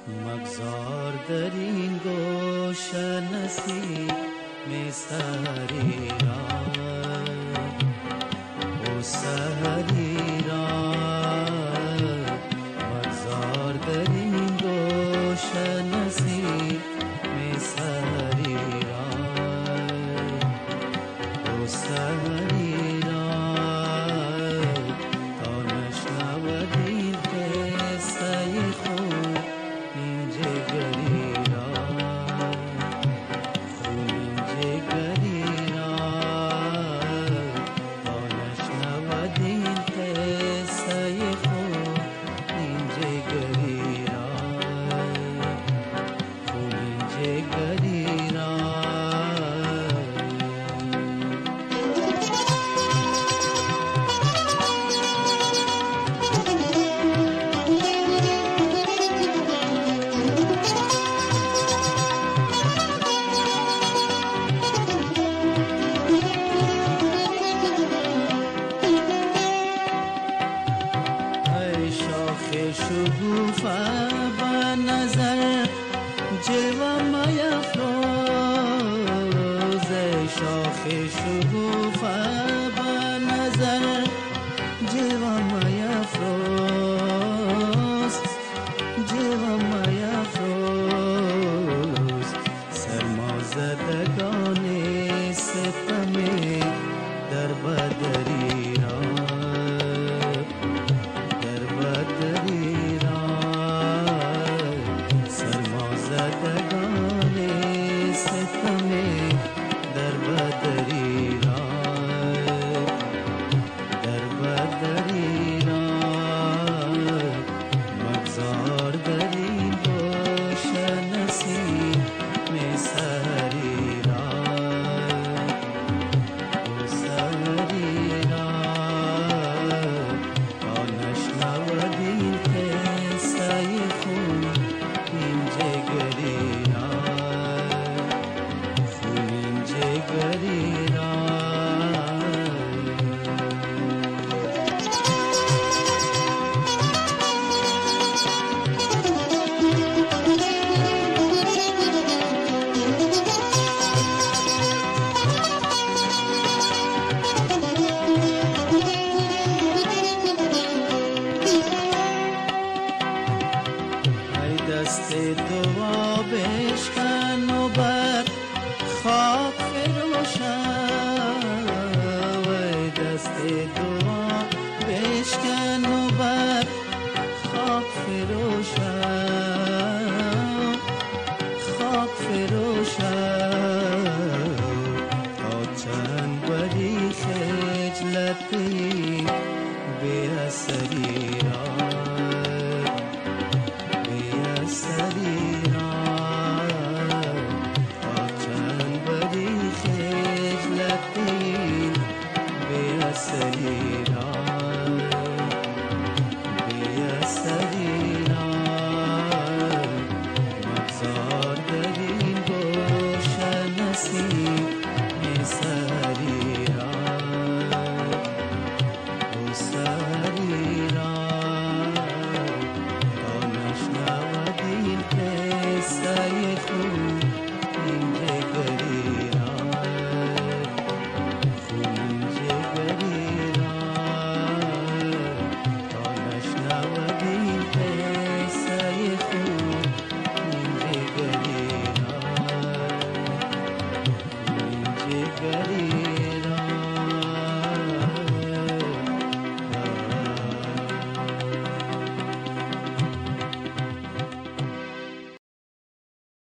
مگذار در این گوشه نصیب می سحری را او سحری را مگذار در این گوشه نصیب می سحری را او سحری را تا نشنود این قصه خون این جگری را خون این جگری را تا نشنود این قصه خون این جگری را خون این جگری را شکوفه به نظر جلوه میفروز شاخ شکوفه به نظر جلوه میفروز جلوه میفروز سرمازدگان ستم در بدری را بدری را سرمازدگان ستم در بدری را در بدری را مگذار در این گوشه نصیب می سحری را او سحری را تا نشنود این قصه خون این جگری را خون این جگری را دست دعا بشکن و